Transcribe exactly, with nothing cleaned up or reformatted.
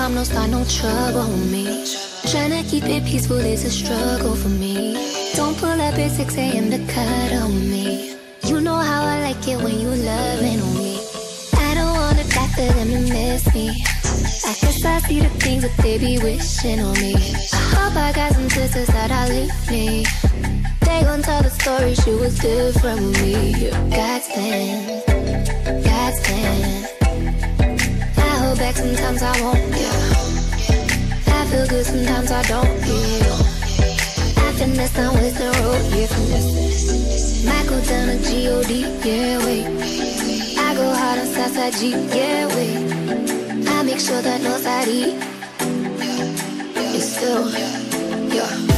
calm, don't start no trouble with me. Tryna keep it peaceful is a struggle for me. Don't pull up at six A M to cuddle with me. You know how I like it when you loving on me. I don't wanna die for them to miss me. I guess I see the things that they be wishing on me. I hope I got some sisters that outlive me. They gon' tell the story, she was different with me. God's plan, God's plan. I hold back, sometimes I won't, yeah. I feel good, sometimes I don't, yeah. I finesse down Western Road, yeah, finesse. Might go down to G O D, yeah, wait. I go hard on Southside G, yeah, wait. I make sure that no side E is still, yeah.